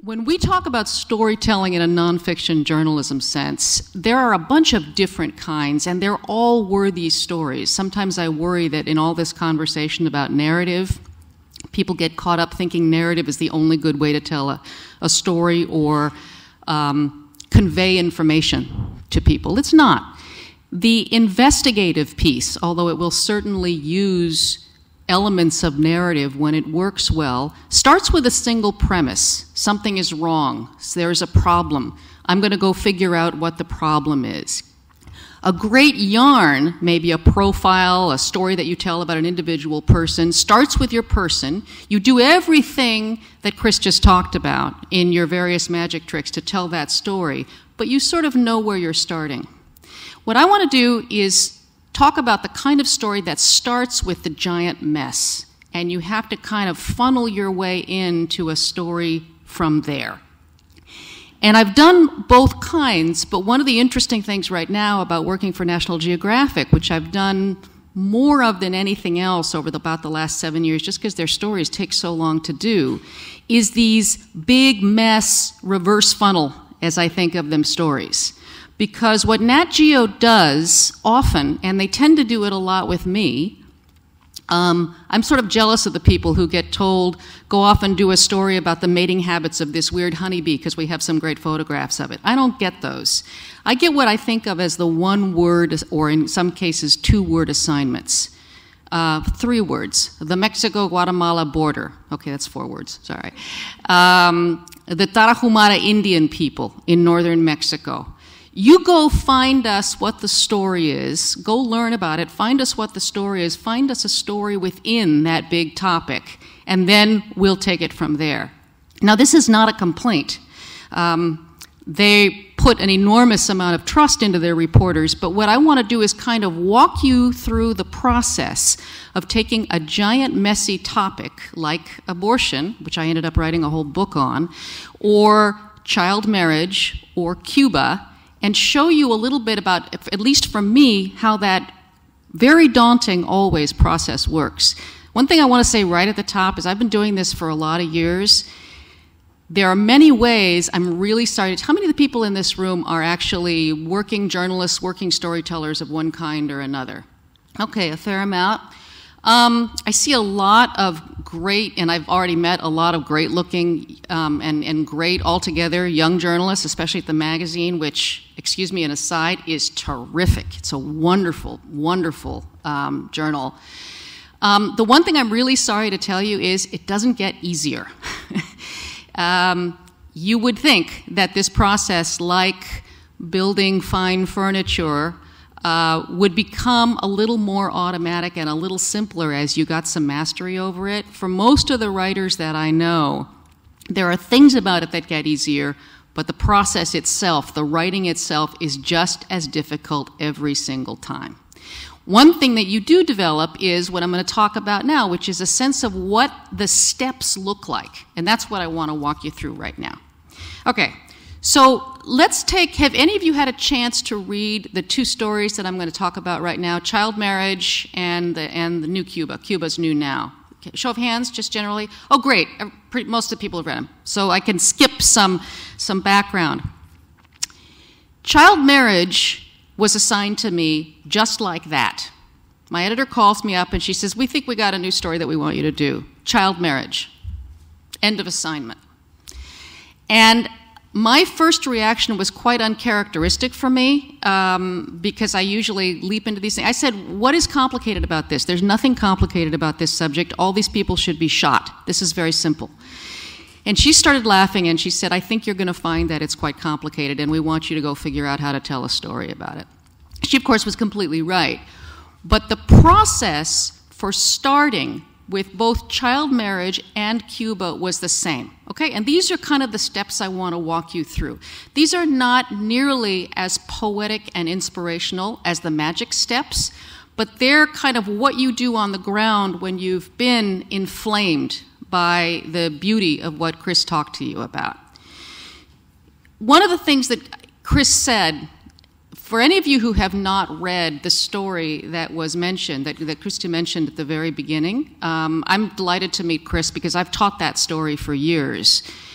When we talk about storytelling in a nonfiction journalism sense, there are a bunch of different kinds, and they're all worthy stories. Sometimes I worry that in all this conversation about narrative, people get caught up thinking narrative is the only good way to tell a story or convey information to people. It's not. The investigative piece, although it will certainly use elements of narrative when it works well, starts with a single premise. Something is wrong. There's a problem. I'm going to go figure out what the problem is. A great yarn, maybe a profile, a story that you tell about an individual person, starts with your person. You do everything that Chris just talked about in your various magic tricks to tell that story, but you sort of know where you're starting. What I want to do is talk about the kind of story that starts with the giant mess, and you have to kind of funnel your way into a story from there. And I've done both kinds, but one of the interesting things right now about working for National Geographic, which I've done more of than anything else over about the last 7 years, just because their stories take so long to do, is these big mess reverse funnel, as I think of them, stories. Because what Nat Geo does often, and they tend to do it a lot with me, I'm sort of jealous of the people who get told, go off and do a story about the mating habits of this weird honeybee because we have some great photographs of it. I don't get those. I get what I think of as the one word, or in some cases, 2-word assignments. 3 words. The Mexico-Guatemala border. Okay, that's 4 words, sorry. The Tarahumara Indian people in northern Mexico. You go find us what the story is, go learn about it, find us what the story is, find us a story within that big topic, and then we'll take it from there. Now, this is not a complaint. They put an enormous amount of trust into their reporters, but what I want to do is kind of walk you through the process of taking a giant messy topic like abortion, which I ended up writing a whole book on, or child marriage, or Cuba, and show you a little bit about, at least from me, how that very daunting always process works. One thing I want to say right at the top is I've been doing this for a lot of years. There are many ways I'm really sorry. How many of the people in this room are actually working journalists, working storytellers of one kind or another? Okay, a fair amount. I see a lot of great, and I've already met a lot of great-looking and great altogether young journalists, especially at the magazine, which, excuse me, an aside, is terrific. It's a wonderful, wonderful journal. The one thing I'm really sorry to tell you is it doesn't get easier. You would think that this process, like building fine furniture, would become a little more automatic and a little simpler as you got some mastery over it. For most of the writers that I know, there are things about it that get easier, but the process itself, the writing itself, is just as difficult every single time. One thing that you do develop is what I'm going to talk about now, which is a sense of what the steps look like. And that's what I want to walk you through right now. Okay. So let's have any of you had a chance to read the 2 stories that I'm going to talk about right now, child marriage and the new Cuba, Cuba's New Now? Okay, show of hands, just generally. Oh, great. Most of the people have read them. So I can skip some background. Child marriage was assigned to me just like that. My editor calls me up and she says, we think we got a new story that we want you to do. Child marriage. End of assignment. And my first reaction was quite uncharacteristic for me because I usually leap into these things. I said, what is complicated about this? There's nothing complicated about this subject. All these people should be shot. This is very simple. And she started laughing and she said, I think you're going to find that it's quite complicated and we want you to go figure out how to tell a story about it. She, of course, was completely right. But the process for starting with both child marriage and Cuba was the same, okay? And these are kind of the steps I want to walk you through. These are not nearly as poetic and inspirational as the magic steps, but they're kind of what you do on the ground when you've been inflamed by the beauty of what Chris talked to you about. One of the things that Chris said, for any of you who have not read the story that was mentioned, that Krista mentioned at the very beginning, I'm delighted to meet Chris because I've taught that story for years.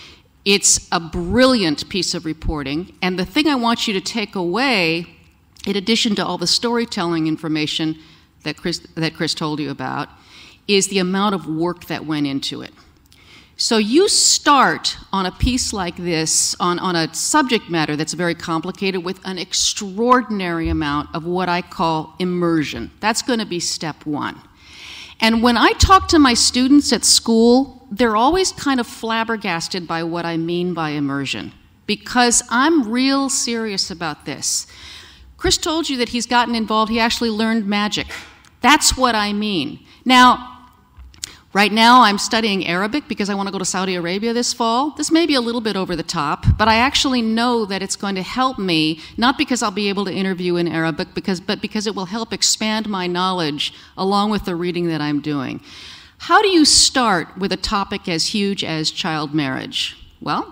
It's a brilliant piece of reporting, and the thing I want you to take away, in addition to all the storytelling information that Chris told you about, is the amount of work that went into it. So you start on a piece like this, on a subject matter that's very complicated, with an extraordinary amount of what I call immersion. That's going to be step one. And when I talk to my students at school, they're always kind of flabbergasted by what I mean by immersion, because I'm real serious about this. Chris told you that he's gotten involved, he actually learned magic. That's what I mean. Now, right now I'm studying Arabic because I want to go to Saudi Arabia this fall. This may be a little bit over the top, but I actually know that it's going to help me, not because I'll be able to interview in Arabic, but because it will help expand my knowledge along with the reading that I'm doing. How do you start with a topic as huge as child marriage? Well,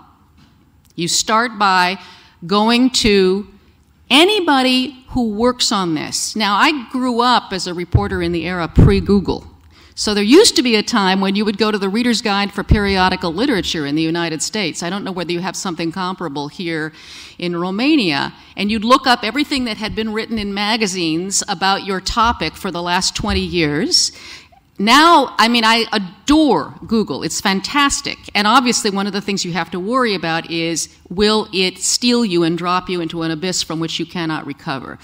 you start by going to anybody who works on this. Now, I grew up as a reporter in the era pre-Google. So there used to be a time when you would go to the Reader's Guide for Periodical Literature in the United States. I don't know whether you have something comparable here in Romania. And you'd look up everything that had been written in magazines about your topic for the last 20 years. Now, I mean, I adore Google. It's fantastic. And obviously, one of the things you have to worry about is, will it steal you and drop you into an abyss from which you cannot recover?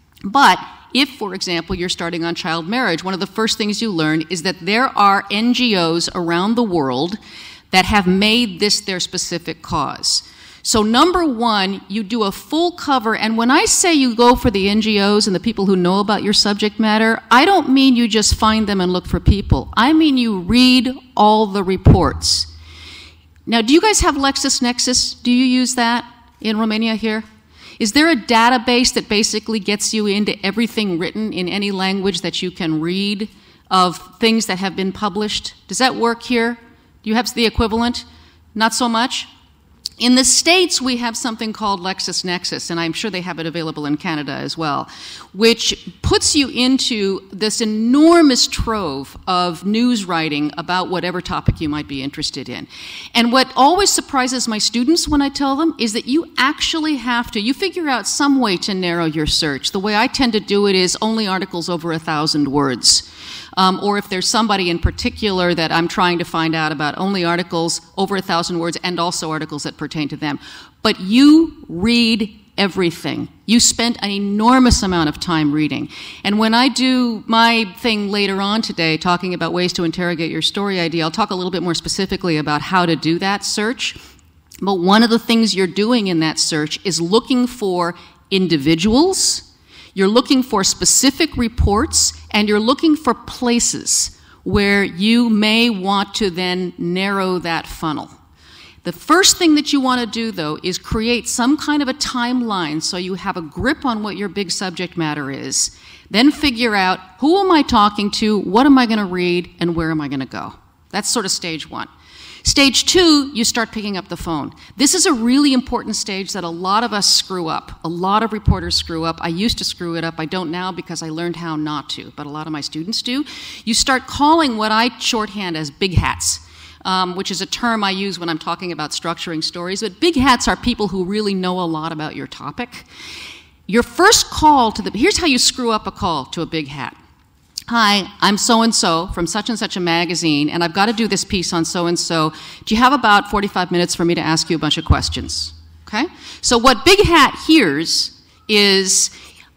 But if, for example, you're starting on child marriage, one of the first things you learn is that there are NGOs around the world that have made this their specific cause. So number one, you do a full cover, and when I say you go for the NGOs and the people who know about your subject matter, I don't mean you just find them and look for people. I mean you read all the reports. Now, do you guys have LexisNexis? Do you use that in Romania here? Is there a database that basically gets you into everything written in any language that you can read of things that have been published? Does that work here? Do you have the equivalent? Not so much? In the States, we have something called LexisNexis, and I'm sure they have it available in Canada as well, which puts you into this enormous trove of news writing about whatever topic you might be interested in. And what always surprises my students when I tell them is that you actually have to, you figure out some way to narrow your search. The way I tend to do it is only articles over 1,000 words. Or if there's somebody in particular that I'm trying to find out about, only articles over 1,000 words and also articles that pertain to them. But you read everything. You spend an enormous amount of time reading. And when I do my thing later on today, talking about ways to interrogate your story idea, I'll talk a little bit more specifically about how to do that search. But one of the things you're doing in that search is looking for individuals, you're looking for specific reports, and you're looking for places where you may want to then narrow that funnel. The first thing that you want to do, though, is create some kind of a timeline so you have a grip on what your big subject matter is. Then figure out, who am I talking to, what am I going to read, and where am I going to go? That's sort of stage one. Stage two, you start picking up the phone. This is a really important stage that a lot of us screw up. A lot of reporters screw up. I used to screw it up. I don't now because I learned how not to, but a lot of my students do. You start calling what I shorthand as big hats, which is a term I use when I'm talking about structuring stories. But big hats are people who really know a lot about your topic. Your first call to here's how you screw up a call to a big hat. Hi, I'm so-and-so from such and such a magazine, and I've got to do this piece on so-and-so. Do you have about 45 minutes for me to ask you a bunch of questions? Okay? So what Big Hat hears is,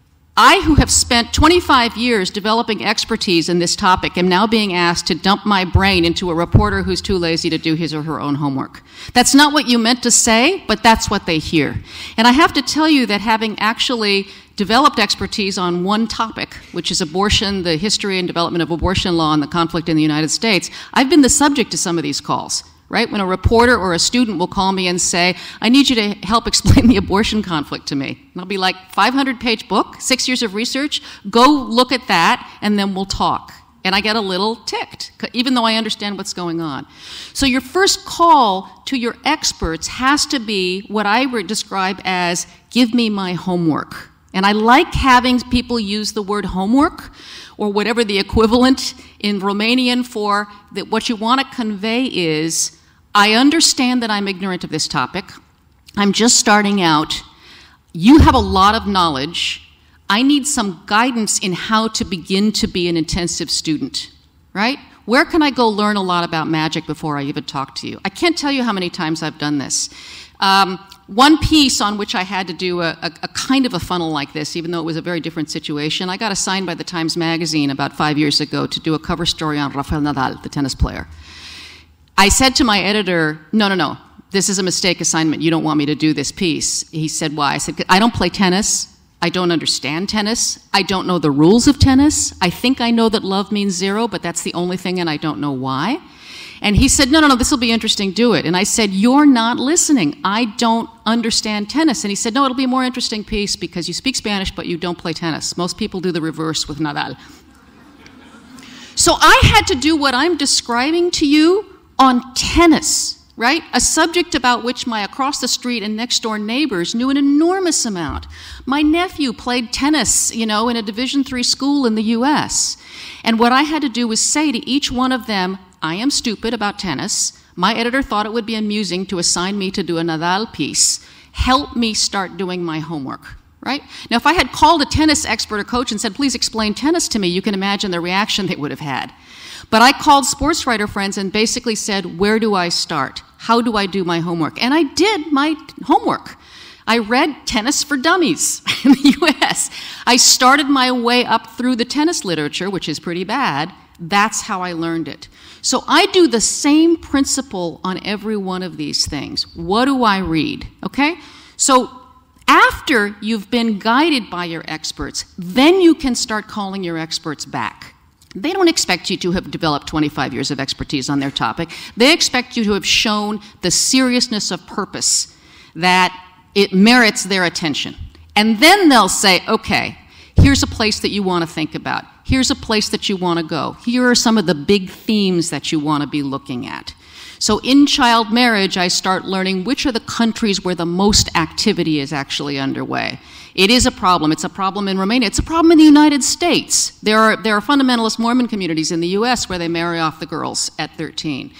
I, who have spent 25 years developing expertise in this topic, am now being asked to dump my brain into a reporter who's too lazy to do his or her own homework. That's not what you meant to say, but that's what they hear. And I have to tell you that having actually developed expertise on one topic, which is abortion, the history and development of abortion law and the conflict in the United States, I've been the subject to some of these calls, right? When a reporter or a student will call me and say, I need you to help explain the abortion conflict to me. And I'll be like, 500-page book, 6 years of research, go look at that, and then we'll talk. And I get a little ticked, even though I understand what's going on. So your first call to your experts has to be what I would describe as, give me my homework. And I like having people use the word homework, or whatever the equivalent in Romanian for that. What you want to convey is, I understand that I'm ignorant of this topic. I'm just starting out. You have a lot of knowledge. I need some guidance in how to begin to be an intensive student, right? Where can I go learn a lot about magic before I even talk to you? I can't tell you how many times I've done this. One piece on which I had to do a kind of a funnel like this, even though it was a very different situation, I got assigned by the Times Magazine about 5 years ago to do a cover story on Rafael Nadal, the tennis player. I said to my editor, no, this is a mistake assignment. You don't want me to do this piece. He said, why? I said, I don't play tennis. I don't understand tennis. I don't know the rules of tennis. I think I know that love means zero, but that's the only thing, and I don't know why. And he said, no, this will be interesting, do it. And I said, you're not listening. I don't understand tennis. And he said, no, it'll be a more interesting piece because you speak Spanish, but you don't play tennis. Most people do the reverse with Nadal. So I had to do what I'm describing to you on tennis, right? A subject about which my across-the-street and next-door neighbors knew an enormous amount. My nephew played tennis, in a Division III school in the U.S. And what I had to do was say to each one of them, I am stupid about tennis. My editor thought it would be amusing to assign me to do a Nadal piece. Help me start doing my homework, right? Now, if I had called a tennis expert or coach and said, please explain tennis to me, you can imagine the reaction they would have had. But I called sports writer friends and basically said, where do I start? How do I do my homework? And I did my homework. I read Tennis for Dummies in the U.S. I started my way up through the tennis literature, which is pretty bad. That's how I learned it. So I do the same principle on every one of these things. What do I read? Okay? So after you've been guided by your experts, then you can start calling your experts back. They don't expect you to have developed 25 years of expertise on their topic. They expect you to have shown the seriousness of purpose, that it merits their attention. And then they'll say, okay, here's a place that you want to think about. Here's a place that you want to go. Here are some of the big themes that you want to be looking at. So in child marriage, I start learning which are the countries where the most activity is actually underway. It is a problem. It's a problem in Romania. It's a problem in the United States. There are fundamentalist Mormon communities in the U.S. where they marry off the girls at 13.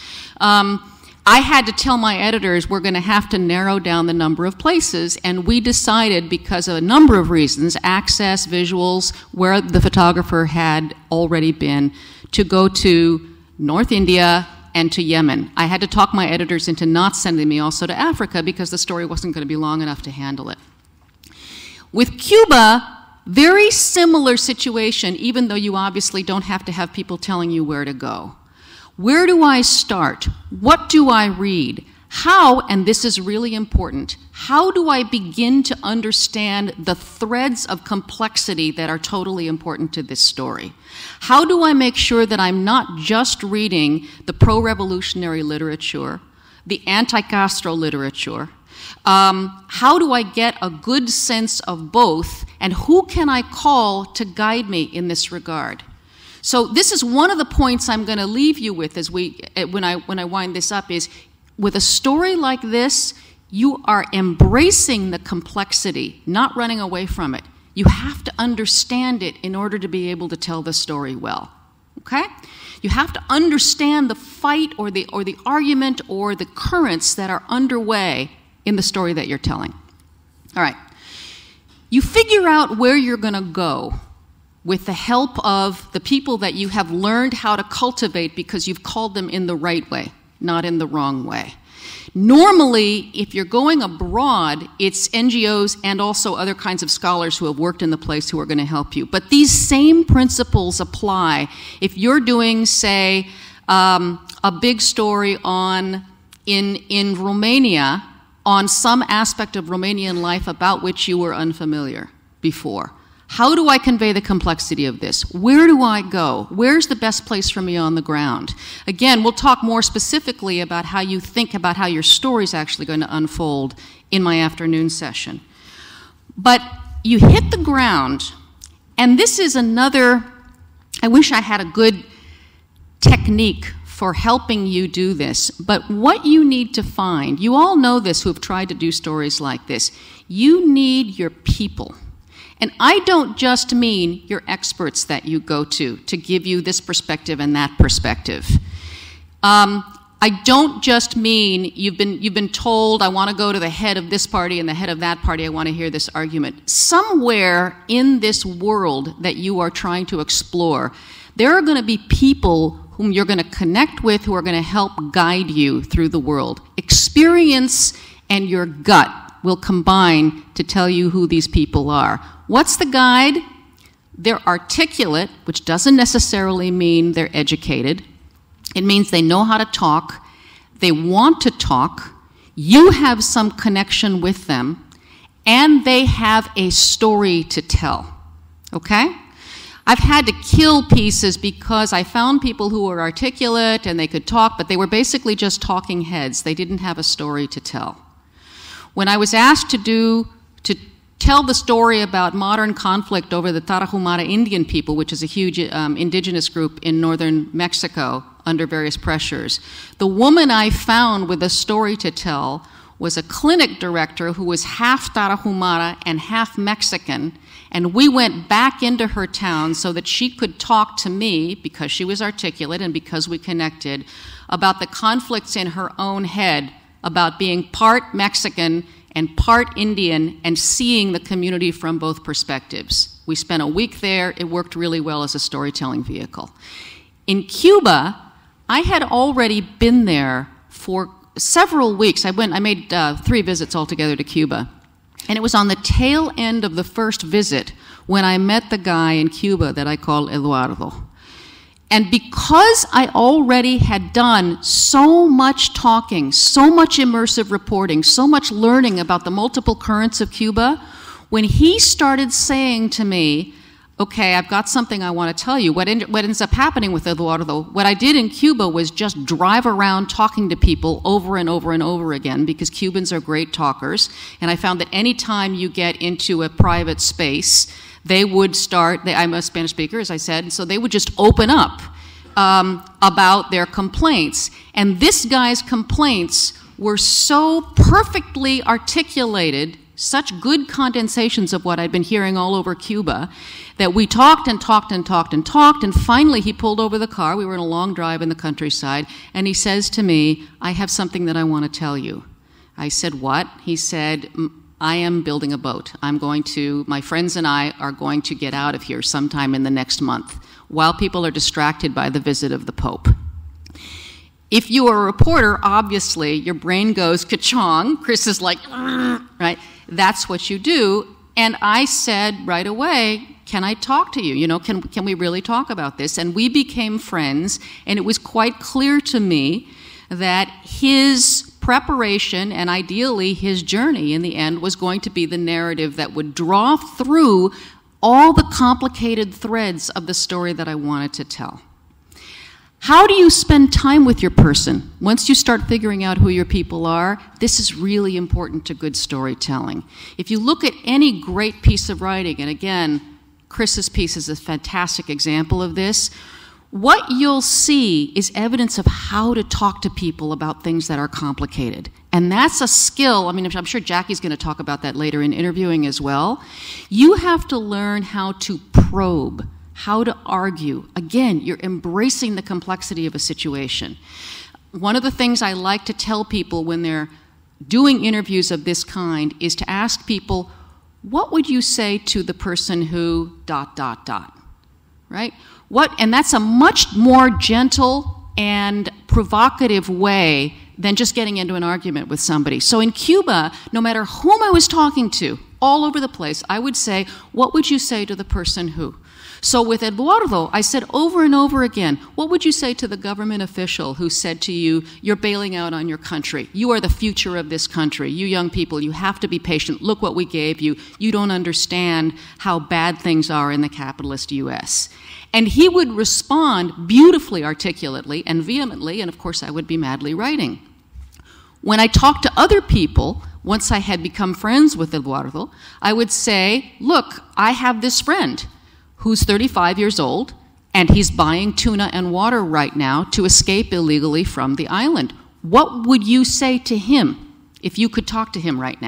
I had to tell my editors we're going to have to narrow down the number of places, and we decided, because of a number of reasons, access, visuals, where the photographer had already been, to go to North India and to Yemen. I had to talk my editors into not sending me also to Africa because the story wasn't going to be long enough to handle it. With Cuba, very similar situation, even though you obviously don't have to have people telling you where to go. Where do I start? What do I read? How, and this is really important, how do I begin to understand the threads of complexity that are totally important to this story? How do I make sure that I'm not just reading the pro-revolutionary literature, the anti-Castro literature? How do I get a good sense of both, and who can I call to guide me in this regard? So this is one of the points I'm going to leave you with as when I wind this up is, with a story like this, you are embracing the complexity, not running away from it. You have to understand it in order to be able to tell the story well, okay? You have to understand the fight or the argument or the currents that are underway in the story that you're telling. All right. You figure out where you're going to go with the help of the people that you have learned how to cultivate because you've called them in the right way, not in the wrong way. Normally, if you're going abroad, it's NGOs and also other kinds of scholars who have worked in the place who are going to help you. But these same principles apply if you're doing, say, a big story in Romania on some aspect of Romanian life about which you were unfamiliar before. How do I convey the complexity of this? Where do I go? Where's the best place for me on the ground? Again, we'll talk more specifically about how you think about how your story's actually going to unfold in my afternoon session. But you hit the ground, and this is another, I wish I had a good technique for helping you do this, but what you need to find, you all know this who have tried to do stories like this, you need your people. And I don't just mean your experts that you go to give you this perspective and that perspective. I don't just mean you've been told I want to go to the head of this party and the head of that party, I want to hear this argument. Somewhere in this world that you are trying to explore, there are going to be people whom you're going to connect with who are going to help guide you through the world. Experience and your gut will combine to tell you who these people are. What's the guide? They're articulate, which doesn't necessarily mean they're educated. It means they know how to talk, they want to talk, you have some connection with them, and they have a story to tell, okay? I've had to kill pieces because I found people who were articulate and they could talk, but they were basically just talking heads. They didn't have a story to tell. When I was asked to tell the story about modern conflict over the Tarahumara Indian people, which is a huge indigenous group in northern Mexico under various pressures, the woman I found with a story to tell was a clinic director who was half Tarahumara and half Mexican, and we went back into her town so that she could talk to me, because she was articulate and because we connected, about the conflicts in her own head about being part Mexican and part Indian and seeing the community from both perspectives. We spent a week there. It worked really well as a storytelling vehicle. In Cuba, I had already been there for several weeks. I made 3 visits altogether to Cuba. And it was on the tail end of the first visit when I met the guy in Cuba that I call Eduardo. And because I already had done so much talking, so much immersive reporting, so much learning about the multiple currents of Cuba, when he started saying to me, okay, I've got something I want to tell you, what ends up happening with Eduardo, what I did in Cuba was just drive around talking to people over and over and over again, because Cubans are great talkers, and I found that any time you get into a private space, they would start, I'm a Spanish speaker, as I said, and so they would just open up about their complaints. And this guy's complaints were so perfectly articulated, such good condensations of what I'd been hearing all over Cuba, that we talked and talked and talked and talked, and finally he pulled over the car. We were in a long drive in the countryside, and he says to me, I have something that I want to tell you. I said, what? He said, I am building a boat. My friends and I are going to get out of here sometime in the next month, while people are distracted by the visit of the Pope. If you are a reporter, obviously, your brain goes ka-chong. Chris is like, right? That's what you do. And I said right away, can I talk to you? You know, can we really talk about this? And we became friends, and it was quite clear to me that his preparation and ideally his journey in the end was going to be the narrative that would draw through all the complicated threads of the story that I wanted to tell. How do you spend time with your person? Once you start figuring out who your people are, this is really important to good storytelling. If you look at any great piece of writing, and again, Chris's piece is a fantastic example of this, what you'll see is evidence of how to talk to people about things that are complicated. And that's a skill. I mean, I'm sure Jackie's going to talk about that later in interviewing as well. You have to learn how to probe, how to argue. Again, you're embracing the complexity of a situation. One of the things I like to tell people when they're doing interviews of this kind is to ask people, what would you say to the person who ... right? And that's a much more gentle and provocative way than just getting into an argument with somebody. So in Cuba, no matter whom I was talking to, all over the place, I would say, what would you say to the person who? So with Eduardo, I said over and over again, what would you say to the government official who said to you, you're bailing out on your country. You are the future of this country. You young people, you have to be patient. Look what we gave you. You don't understand how bad things are in the capitalist U.S. And he would respond beautifully, articulately, and vehemently, and of course I would be madly writing. When I talked to other people, once I had become friends with Eduardo, I would say, look, I have this friend who's 35 years old, and he's buying tuna and water right now to escape illegally from the island. What would you say to him if you could talk to him right now?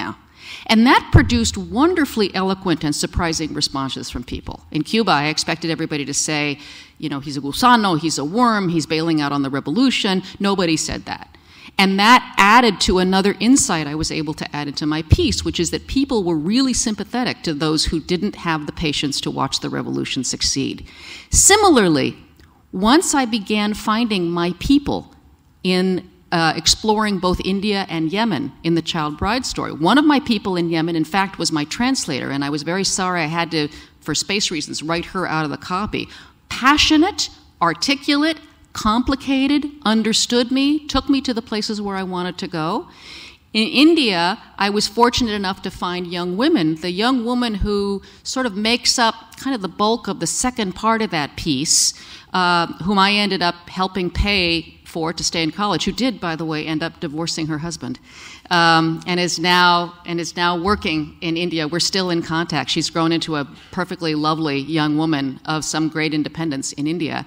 And that produced wonderfully eloquent and surprising responses from people. In Cuba, I expected everybody to say, you know, he's a gusano, he's a worm, he's bailing out on the revolution. Nobody said that. And that added to another insight I was able to add into my piece, which is that people were really sympathetic to those who didn't have the patience to watch the revolution succeed. Similarly, once I began finding my people in exploring both India and Yemen in the Child Bride story. One of my people in Yemen, in fact, was my translator, and I was very sorry I had to, for space reasons, write her out of the copy. Passionate, articulate, complicated, understood me, took me to the places where I wanted to go. In India, I was fortunate enough to find young women, the young woman who sort of makes up kind of the bulk of the second part of that piece, whom I ended up helping pay for to stay in college, who did, by the way, end up divorcing her husband, and is now working in India. We're still in contact. She's grown into a perfectly lovely young woman of some great independence in India.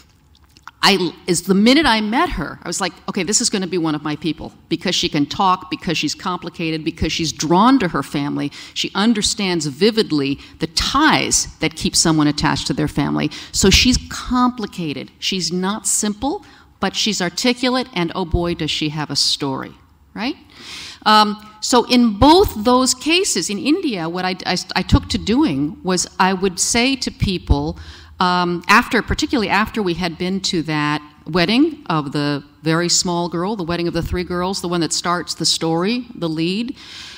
The minute I met her, I was like, okay, this is going to be one of my people, because she can talk, because she's complicated, because she's drawn to her family. She understands vividly the ties that keep someone attached to their family. So she's complicated. She's not simple, but she's articulate, and oh boy, does she have a story, right? So in both those cases, in India, what I took to doing was I would say to people, particularly after we had been to that wedding of the very small girl, the wedding of the 3 girls, the one that starts the story, the lead,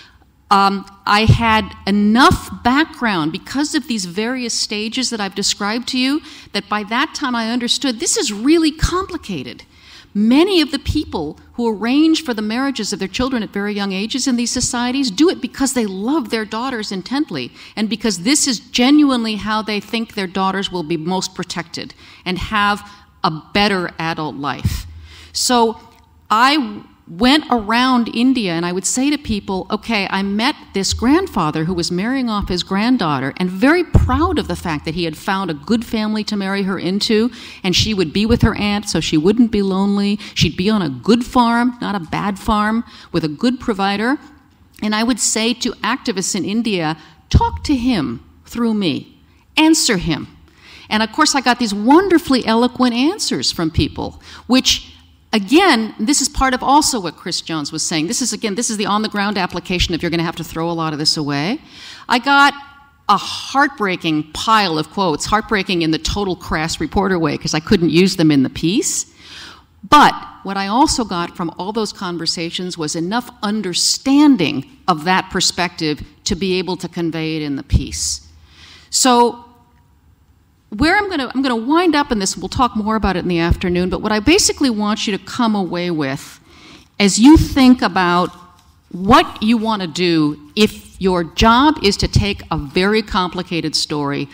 I had enough background because of these various stages that I've described to you that by that time I understood this is really complicated. Many of the people who arrange for the marriages of their children at very young ages in these societies do it because they love their daughters intently and because this is genuinely how they think their daughters will be most protected and have a better adult life. So I went around India and I would say to people, okay, I met this grandfather who was marrying off his granddaughter and very proud of the fact that he had found a good family to marry her into, and she would be with her aunt so she wouldn't be lonely. She'd be on a good farm, not a bad farm, with a good provider. And I would say to activists in India, talk to him through me, answer him. And of course I got these wonderfully eloquent answers from people, which again, this is part of also what Chris Jones was saying. This is the on-the-ground application if you're going to have to throw a lot of this away. I got a heartbreaking pile of quotes, heartbreaking in the total crass reporter way because I couldn't use them in the piece. But what I also got from all those conversations was enough understanding of that perspective to be able to convey it in the piece. So where I'm going to wind up in this, we'll talk more about it in the afternoon, but what I basically want you to come away with as you think about what you want to do if your job is to take a very complicated story,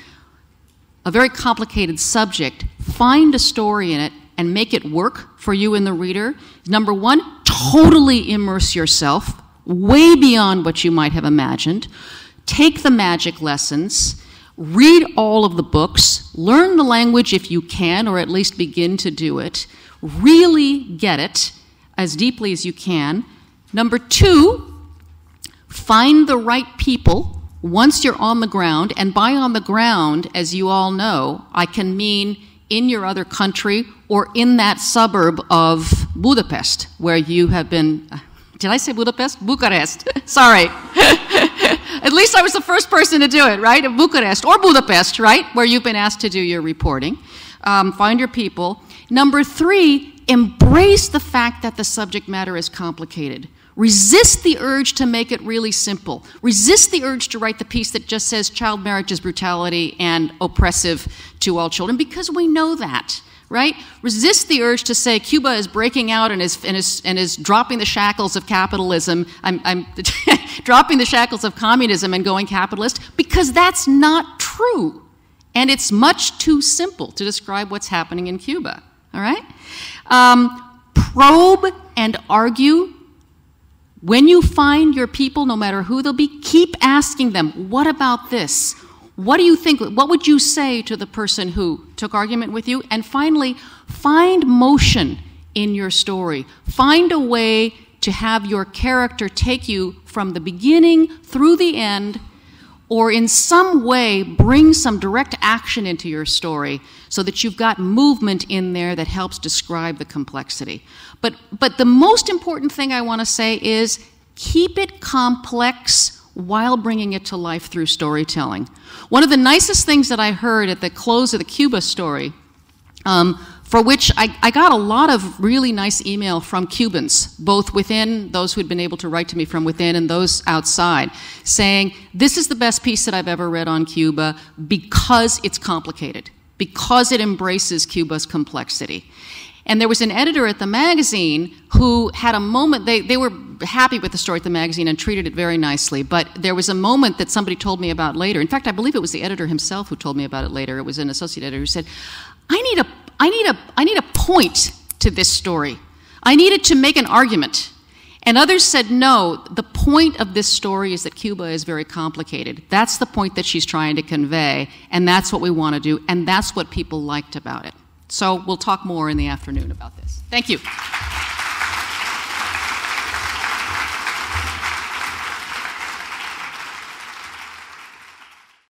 a very complicated subject, find a story in it, and make it work for you and the reader. Number one, totally immerse yourself way beyond what you might have imagined. Take the magic lessons. Read all of the books, learn the language if you can, or at least begin to do it. Really get it as deeply as you can. Number two, find the right people once you're on the ground. And by on the ground, as you all know, I can mean in your other country or in that suburb of Budapest, where you have been. Did I say Budapest? Bucharest. Sorry. At least I was the first person to do it, right? Bucharest or Budapest, right? Where you've been asked to do your reporting. Find your people. Number three, embrace the fact that the subject matter is complicated. Resist the urge to make it really simple. Resist the urge to write the piece that just says child marriage is brutality and oppressive to all children, because we know that. Right? Resist the urge to say Cuba is breaking out and is dropping the shackles of capitalism. I'm dropping the shackles of communism and going capitalist, because that's not true. And it's much too simple to describe what's happening in Cuba. All right? Probe and argue. When you find your people, no matter who they'll be, keep asking them, what about this? What do you think? What would you say to the person who took argument with you? And finally, find motion in your story. Find a way to have your character take you from the beginning through the end, or in some way bring some direct action into your story so that you've got movement in there that helps describe the complexity. But the most important thing I want to say is keep it complex while bringing it to life through storytelling. One of the nicest things that I heard at the close of the Cuba story, for which I got a lot of really nice email from Cubans, both within, those who had been able to write to me from within and those outside, saying, this is the best piece that I've ever read on Cuba because it's complicated, because it embraces Cuba's complexity. And there was an editor at the magazine who had a moment, they were happy with the story at the magazine and treated it very nicely, but there was a moment that somebody told me about later. In fact, I believe it was the editor himself who told me about it later. It was an associate editor who said, I need a point to this story. I needed to make an argument. And others said, no, the point of this story is that Cuba is very complicated. That's the point that she's trying to convey, and that's what we want to do, and that's what people liked about it. So we'll talk more in the afternoon about this. Thank you.